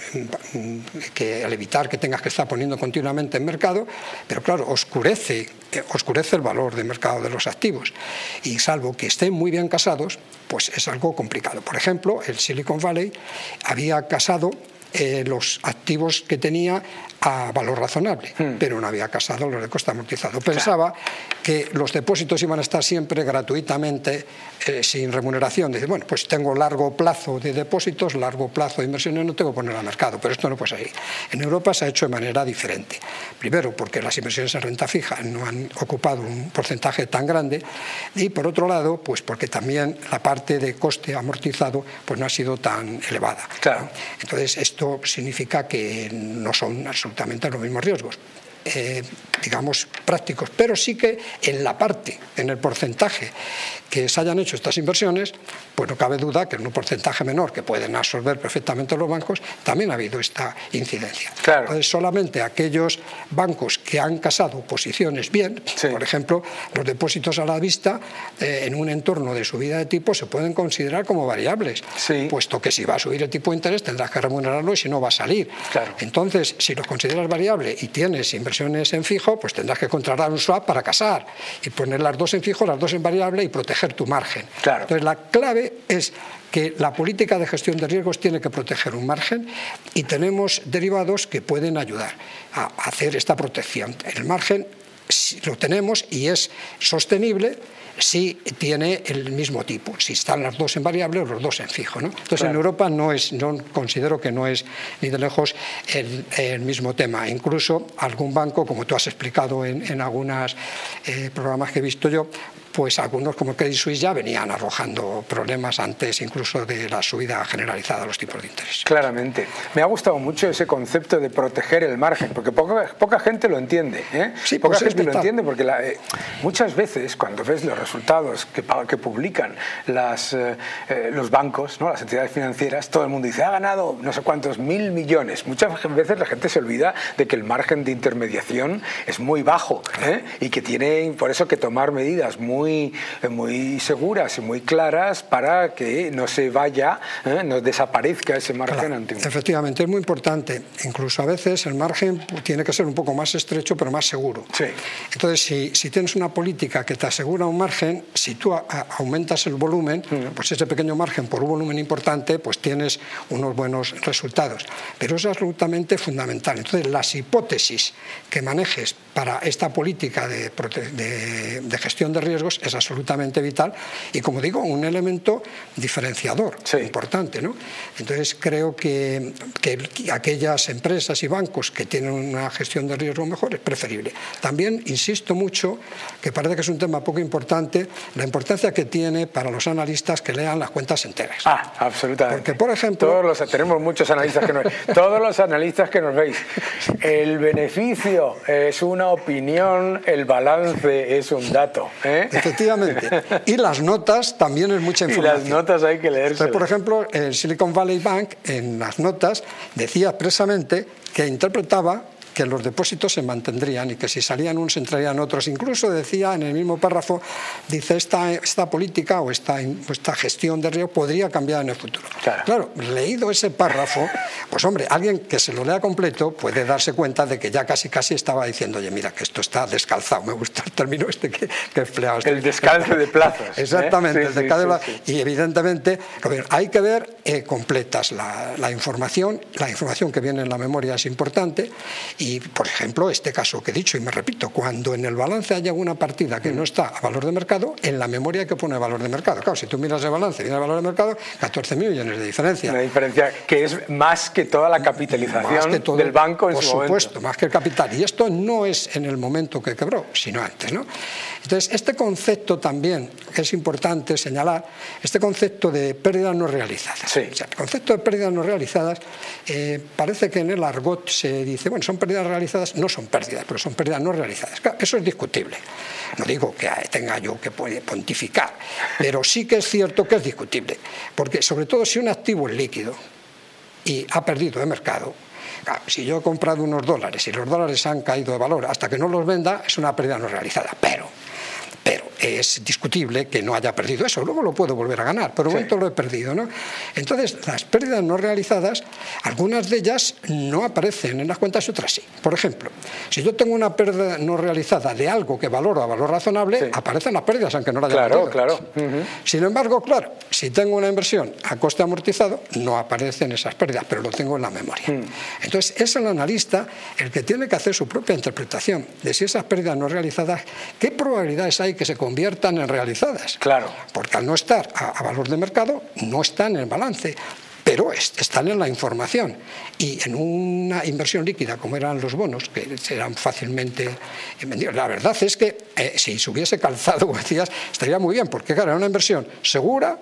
que al evitar que tengas que estar poniendo continuamente en mercado, pero claro, oscurece el valor de mercado de los activos, y salvo que estén muy bien casados, pues es algo complicado. Por ejemplo, el Silicon Valley había casado los activos que tenía a valor razonable, pero no había casado los de coste amortizado. Pensaba que los depósitos iban a estar siempre gratuitamente, sin remuneración. Dice, bueno, pues tengo largo plazo de depósitos, largo plazo de inversiones, no tengo que poner al mercado, pero esto no puede ser. En Europa se ha hecho de manera diferente. Primero, porque las inversiones en renta fija no han ocupado un porcentaje tan grande, y por otro lado, pues porque también la parte de coste amortizado pues no ha sido tan elevada. Entonces, esto significa que no son absolutamente los mismos riesgos, digamos, prácticos, pero sí que en el porcentaje que se hayan hecho estas inversiones, pues no cabe duda que en un porcentaje menor que pueden absorber perfectamente los bancos, también ha habido esta incidencia. Entonces, solamente aquellos bancos que han casado posiciones bien, por ejemplo, los depósitos a la vista en un entorno de subida de tipo se pueden considerar como variables, puesto que si va a subir el tipo de interés tendrás que remunerarlo y si no va a salir. Entonces, si los consideras variable y tienes inversiones en fijo, pues tendrás que contratar un swap para casar y poner las dos en fijo, las dos en variable y proteger tu margen. Entonces, la clave es que la política de gestión de riesgos tiene que proteger un margen, y tenemos derivados que pueden ayudar a hacer esta protección. El margen lo tenemos y es sostenible si tiene el mismo tipo, si están las dos en variable o los dos en fijo, ¿no? Entonces, en Europa no considero que no es ni de lejos el mismo tema. Incluso algún banco, como tú has explicado en algunos programas que he visto yo, pues algunos como Credit Suisse ya venían arrojando problemas antes incluso de la subida generalizada de los tipos de interés. Claramente. Me ha gustado mucho ese concepto de proteger el margen, porque poca gente lo entiende. Poca gente lo entiende, porque muchas veces cuando ves los resultados que publican los bancos, ¿no?, las entidades financieras, todo el mundo dice, ha ganado no sé cuántos mil millones. Muchas veces la gente se olvida de que el margen de intermediación es muy bajo, y que tiene por eso que tomar medidas muy muy seguras y muy claras para que no se vaya, no desaparezca ese margen ante un... Efectivamente, es muy importante. Incluso a veces el margen tiene que ser un poco más estrecho, pero más seguro. Sí. Entonces, si tienes una política que te asegura un margen, si tú aumentas el volumen, pues ese pequeño margen por un volumen importante, pues tienes unos buenos resultados. Pero eso es absolutamente fundamental. Entonces, las hipótesis que manejes para esta política de gestión de riesgos es absolutamente vital y, como digo, un elemento diferenciador importante, ¿no? Entonces, creo que aquellas empresas y bancos que tienen una gestión de riesgo mejor es preferible. También insisto mucho, que parece que es un tema poco importante, la importancia que tiene para los analistas que lean las cuentas enteras. Absolutamente. Porque, por ejemplo... tenemos muchos analistas que nos veis. Todos los analistas que nos veis. El beneficio es una opinión, el balance es un dato. Efectivamente. Y las notas también es mucha información. Y las notas hay que leerse. Por ejemplo, el Silicon Valley Bank, en las notas, decía expresamente que interpretaba que los depósitos se mantendrían y que si salían unos entrarían otros. Incluso decía en el mismo párrafo, dice, esta política o esta gestión de riesgo podría cambiar en el futuro. Claro, leído ese párrafo, pues hombre, alguien que se lo lea completo puede darse cuenta de que ya casi estaba diciendo, oye, mira, que esto está descalzado. Me gusta el término que empleado. El descalce de plazos. Exactamente, el descalce de plazos. Y evidentemente hay que ver completas la información que viene en la memoria es importante. Y, por ejemplo, este caso que he dicho, y me repito, cuando en el balance haya una partida que no está a valor de mercado, en la memoria hay que poner valor de mercado. Claro, si tú miras el balance y viene el valor de mercado, 14.000 millones de diferencia. Una diferencia que es más que toda la capitalización del banco en su momento. Por supuesto, más que el capital. Y esto no es en el momento que quebró, sino antes, ¿no? Entonces, este concepto también es importante señalar, este concepto de pérdidas no realizadas. Sí. O sea, el concepto de pérdidas no realizadas parece que en el argot se dice, bueno, son pérdidas realizadas, no son pérdidas, pero son pérdidas no realizadas. Claro, eso es discutible. No digo que tenga yo que pontificar, pero sí que es cierto que es discutible. Porque, sobre todo, si un activo es líquido y ha perdido de mercado, claro, si yo he comprado unos dólares y los dólares han caído de valor hasta que no los venda, es una pérdida no realizada. Pero es discutible que no haya perdido eso. Luego lo puedo volver a ganar, pero de momento lo he perdido, ¿no? Entonces, las pérdidas no realizadas, algunas de ellas no aparecen en las cuentas y otras sí. Por ejemplo, si yo tengo una pérdida no realizada de algo que valoro a valor razonable, aparecen las pérdidas, aunque no la haya perdido. Claro. Sin embargo, claro, si tengo una inversión a coste amortizado, no aparecen esas pérdidas, pero lo tengo en la memoria. Entonces, es el analista el que tiene que hacer su propia interpretación de si esas pérdidas no realizadas, qué probabilidades hay que se conviertan en realizadas. Claro. Porque al no estar a valor de mercado, no están en el balance, pero están en la información. Y en una inversión líquida, como eran los bonos, que eran fácilmente vendidos, la verdad es que si se hubiese calzado, como decías, estaría muy bien, porque claro, era una inversión segura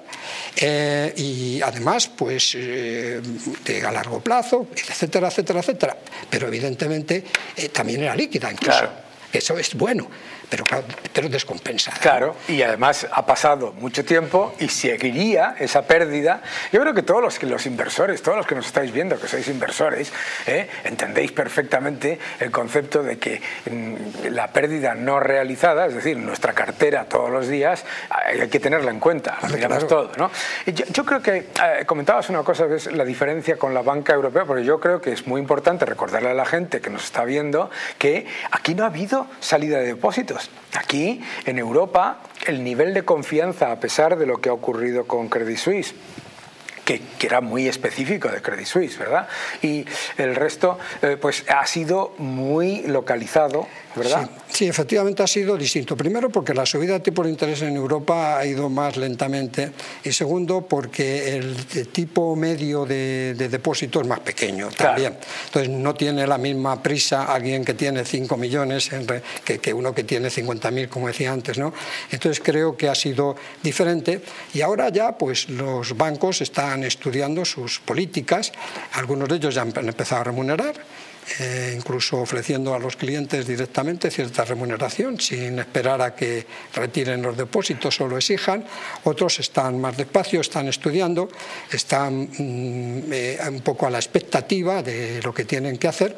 y además pues a largo plazo, etcétera, etcétera, etcétera. Pero evidentemente también era líquida incluso. Claro. Eso es bueno, pero descompensada. Claro, y además ha pasado mucho tiempo y seguiría esa pérdida. Yo creo que todos los inversores, todos los que nos estáis viendo, que sois inversores, entendéis perfectamente el concepto de que la pérdida no realizada, es decir, nuestra cartera todos los días, hay que tenerla en cuenta, lo miramos todo, ¿no? Yo creo que comentabas una cosa que es la diferencia con la banca europea, porque yo creo que es muy importante recordarle a la gente que nos está viendo que aquí no ha habido salida de depósitos. Aquí, en Europa, el nivel de confianza, a pesar de lo que ha ocurrido con Credit Suisse, que era muy específico de Credit Suisse, ¿verdad? Y el resto, pues ha sido muy localizado, ¿verdad? Sí, efectivamente ha sido distinto. Primero, porque la subida de tipos de interés en Europa ha ido más lentamente. Y segundo, porque el tipo medio de depósito es más pequeño también. Entonces, no tiene la misma prisa alguien que tiene 5 millones que uno que tiene 50.000, como decía antes, ¿no? Entonces, creo que ha sido diferente. Y ahora ya, pues, los bancos están estudiando sus políticas. Algunos de ellos ya han empezado a remunerar, incluso ofreciendo a los clientes directamente cierta remuneración sin esperar a que retiren los depósitos o lo exijan. Otros están más despacio, están estudiando, están un poco a la expectativa de lo que tienen que hacer.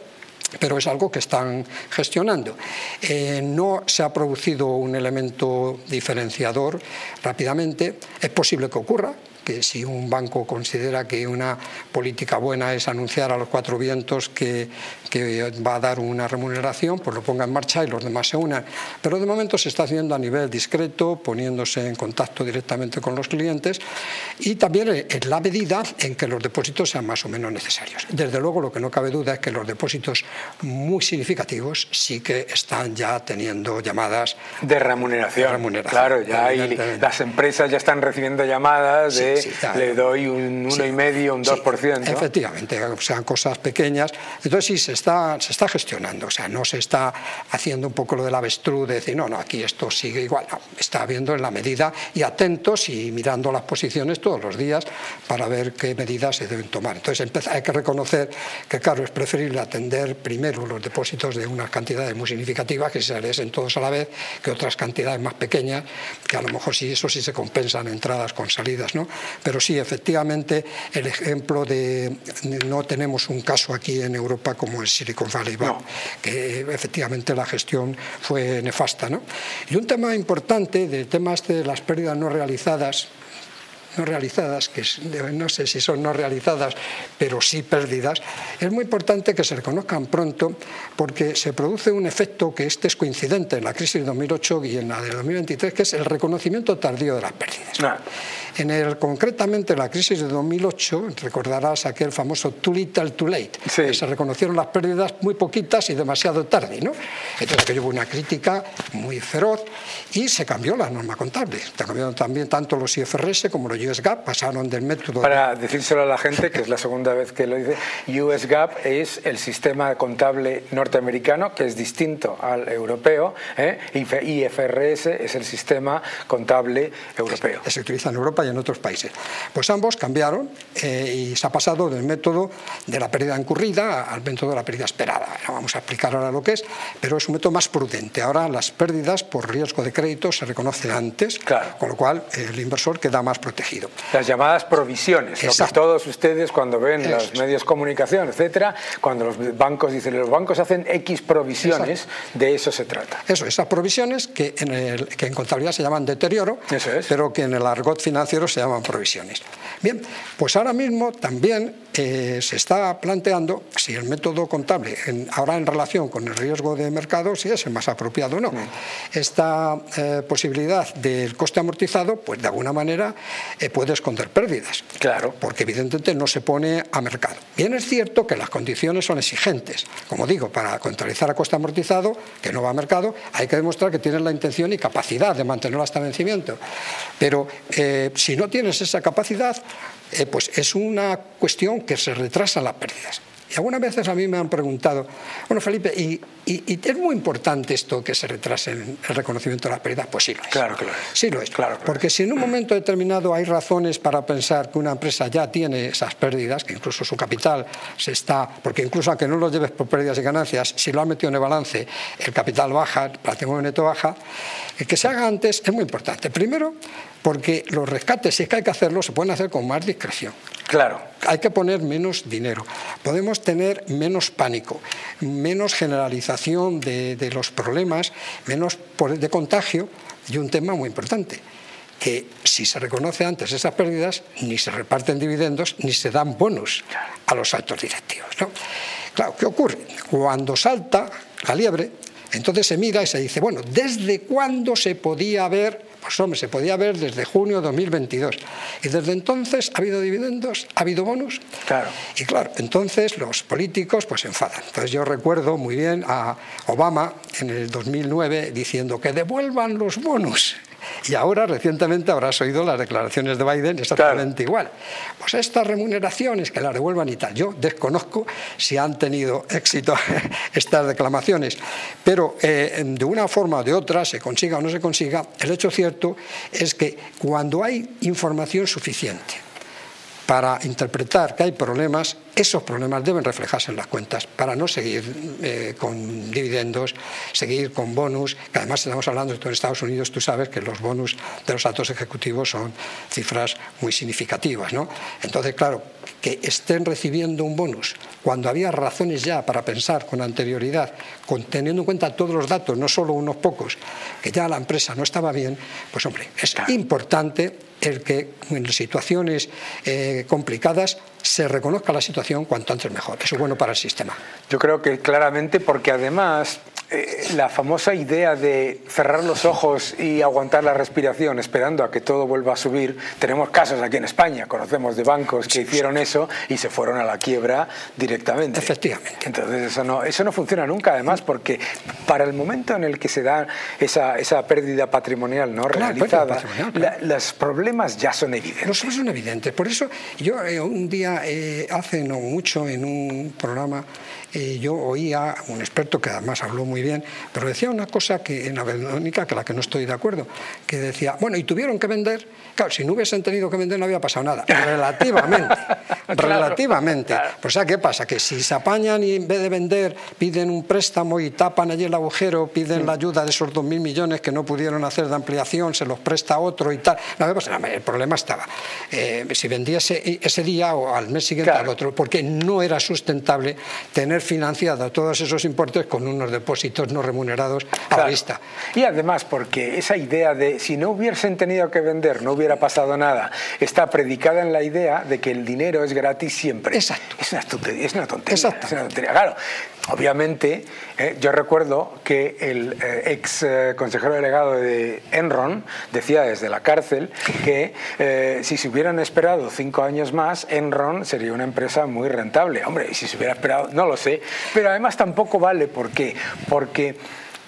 pero es algo que están gestionando. No se ha producido un elemento diferenciador rápidamente. Es posible que ocurra, que si un banco considera que una política buena es anunciar a los cuatro vientos que va a dar una remuneración, pues lo ponga en marcha y los demás se unan. Pero de momento se está haciendo a nivel discreto, poniéndose en contacto directamente con los clientes y también en la medida en que los depósitos sean más o menos necesarios. Desde luego, lo que no cabe duda es que los depósitos muy significativos sí que están ya teniendo llamadas de remuneración. Claro, ya las empresas ya están recibiendo llamadas de le doy un 1,5%, un 2%. Efectivamente, o sean cosas pequeñas. Entonces sí, se está gestionando, o sea, no se está haciendo un poco lo del avestruz, de decir, no, aquí esto sigue igual. No, está viendo en la medida y atentos y mirando las posiciones todos los días para ver qué medidas se deben tomar. Entonces hay que reconocer que, claro, es preferible atender primero los depósitos de unas cantidades muy significativas, que se realizen todos a la vez, que otras cantidades más pequeñas, que a lo mejor eso sí se compensan entradas con salidas, ¿no? Pero sí, efectivamente, el ejemplo de no tenemos un caso aquí en Europa como el Silicon Valley Bank, que efectivamente la gestión fue nefasta, ¿no? Y un tema importante del tema de las pérdidas no realizadas, que no sé si son no realizadas, pero sí pérdidas, es muy importante que se reconozcan pronto, porque se produce un efecto que es coincidente en la crisis de 2008 y en la de 2023, que es el reconocimiento tardío de las pérdidas. Concretamente en la crisis de 2008, recordarás aquel famoso too little, too late, que se reconocieron las pérdidas muy poquitas y demasiado tarde, ¿no? Entonces aquello hubo una crítica muy feroz y se cambió la norma contable. Se cambiaron también tanto los IFRS como los US GAAP, pasaron del método... Para decírselo a la gente, que es la segunda vez que lo dice, US GAAP es el sistema contable norteamericano, que es distinto al europeo, IFRS es el sistema contable europeo. Se utiliza en Europa y en otros países. Pues ambos cambiaron y se ha pasado del método de la pérdida incurrida al método de la pérdida esperada. No vamos a explicar ahora lo que es, pero es un método más prudente. Ahora las pérdidas por riesgo de crédito se reconocen antes, con lo cual el inversor queda más protegido. Las llamadas provisiones, lo que todos ustedes cuando ven los medios de comunicación, etcétera, cuando los bancos dicen, los bancos hacen X provisiones, de eso se trata. Eso, esas provisiones que en contabilidad se llaman deterioro, pero que en el argot financiero se llaman provisiones. Bien, pues ahora mismo también se está planteando si el método contable, ahora en relación con el riesgo de mercado, si es el más apropiado o no. Esta posibilidad del coste amortizado, pues de alguna manera puede esconder pérdidas. Claro. Porque evidentemente no se pone a mercado. Bien es cierto que las condiciones son exigentes. Como digo, para contabilizar a coste amortizado, que no va a mercado, hay que demostrar que tienes la intención y capacidad de mantenerlo hasta vencimiento. Pero si no tienes esa capacidad, pues es una cuestión que se retrasan las pérdidas. Y algunas veces a mí me han preguntado, bueno, Felipe, ¿y es muy importante esto que se retrase el reconocimiento de las pérdidas? Pues sí lo es. Claro que lo es. Sí lo es. Claro, porque si en un momento determinado hay razones para pensar que una empresa ya tiene esas pérdidas, que incluso su capital porque incluso aunque no lo lleves por pérdidas y ganancias, si lo has metido en el balance, el capital baja, el patrimonio neto baja, que se haga antes es muy importante. Primero, porque los rescates, si es que hay que hacerlo, se pueden hacer con más discreción. Claro. Hay que poner menos dinero, podemos tener menos pánico, menos generalización de los problemas, menos de contagio, y un tema muy importante, que si se reconoce antes esas pérdidas, ni se reparten dividendos, ni se dan bonos a los altos directivos, ¿no? Claro, ¿qué ocurre? Cuando salta la liebre, entonces se mira y se dice, bueno, ¿desde cuándo se podía ver? Pues hombre, se podía ver desde junio de 2022. Y desde entonces ha habido dividendos, ha habido bonos. Claro. Y claro, entonces los políticos pues se enfadan. Entonces yo recuerdo muy bien a Obama en el 2009 diciendo que devuelvan los bonos. Y ahora, recientemente, habrás oído las declaraciones de Biden exactamente igual. Pues estas remuneraciones que las devuelvan y tal. Yo desconozco si han tenido éxito estas declamaciones, pero de una forma o de otra, se consiga o no se consiga, el hecho cierto es que cuando hay información suficiente para interpretar que hay problemas, esos problemas deben reflejarse en las cuentas para no seguir con dividendos, seguir con bonus, que además estamos hablando de que en Estados Unidos tú sabes que los bonus de los altos ejecutivos son cifras muy significativas, ¿no? Entonces, claro, que estén recibiendo un bonus cuando había razones ya para pensar con anterioridad, teniendo en cuenta todos los datos, no solo unos pocos, que ya la empresa no estaba bien, pues hombre, es importante el que en situaciones complicadas se reconozca la situación cuanto antes mejor. Eso es bueno para el sistema. Yo creo que claramente, porque además la famosa idea de cerrar los ojos y aguantar la respiración esperando a que todo vuelva a subir, tenemos casos aquí en España, conocemos de bancos que hicieron eso y se fueron a la quiebra directamente. Efectivamente. Entonces eso no funciona nunca, además, porque para el momento en el que se da esa pérdida patrimonial no realizada, los problemas ya son evidentes. Los problemas son evidentes. Por eso yo un día, hace no mucho, en un programa, yo oía a un experto que además habló muy bien, pero decía una cosa que en la Verónica, que la que no estoy de acuerdo, que decía, bueno, y tuvieron que vender. Claro, si no hubiesen tenido que vender no había pasado nada, relativamente. Relativamente. Claro. Pues ¿sabes qué pasa? Que si se apañan y en vez de vender piden un préstamo y tapan allí el agujero, piden la ayuda de esos 2.000 millones que no pudieron hacer de ampliación, se los presta otro y tal. No, pues, el problema estaba. Si vendía ese día o al mes siguiente al otro, porque no era sustentable tener financiado todos esos importes con unos depósitos no remunerados a la vista. Y además porque esa idea de si no hubiesen tenido que vender no hubiera pasado nada, está predicada en la idea de que el dinero es gratis siempre. Exacto. Es una tontería. Es una tontería. Claro, obviamente, yo recuerdo que el ex consejero delegado de Enron decía desde la cárcel que si se hubieran esperado 5 años más, Enron sería una empresa muy rentable. Hombre, y si se hubiera esperado, no lo sé, pero además tampoco vale. ¿Por qué? Porque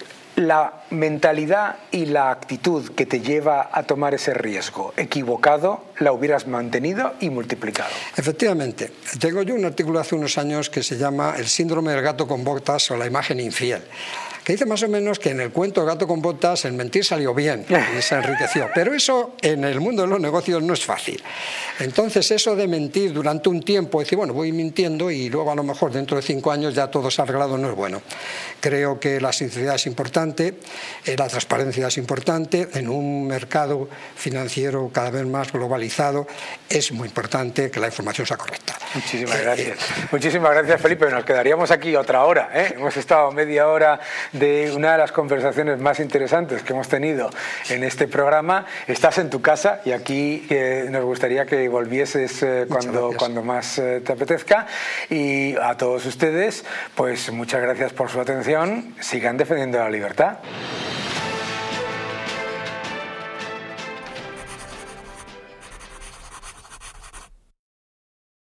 la mentalidad y la actitud que te lleva a tomar ese riesgo equivocado la hubieras mantenido y multiplicado. Efectivamente. Tengo yo un artículo hace unos años que se llama El síndrome del gato con botas o la imagen infiel, que dice más o menos que en el cuento del gato con botas el mentir salió bien y se enriqueció, pero eso en el mundo de los negocios no es fácil. Entonces eso de mentir durante un tiempo, decir, bueno, voy mintiendo y luego a lo mejor dentro de 5 años ya todo se ha arreglado, no es bueno. Creo que la sinceridad es importante, la transparencia es importante, en un mercado financiero cada vez más globalizado es muy importante que la información sea correcta. Muchísimas gracias. Muchísimas gracias, Felipe. Nos quedaríamos aquí otra hora, ¿eh? Hemos estado media hora de una de las conversaciones más interesantes que hemos tenido en este programa. Estás en tu casa y aquí nos gustaría que volvieses cuando más te apetezca. Y a todos ustedes, pues muchas gracias por su atención. Sigan defendiendo la libertad.